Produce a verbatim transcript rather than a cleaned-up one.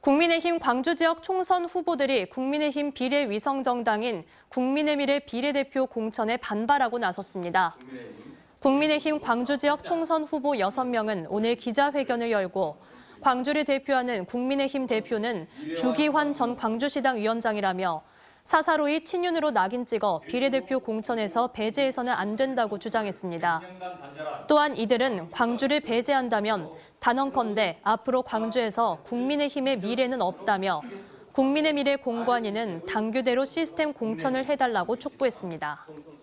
국민의힘 광주 지역 총선 후보들이 국민의힘 비례위성정당인 국민의미래 비례대표 공천에 반발하고 나섰습니다. 국민의힘 광주 지역 총선 후보 여섯 명은 오늘 기자회견을 열고 광주를 대표하는 국민의힘 대표는 주기환 전 광주시당 위원장이라며 사사로이 친윤으로 낙인 찍어 비례대표 공천에서 배제해서는 안 된다고 주장했습니다. 또한 이들은 광주를 배제한다면 단언컨대 앞으로 광주에서 국민의힘의 미래는 없다며 국민의 미래 공관위는 당규대로 시스템 공천을 해달라고 촉구했습니다.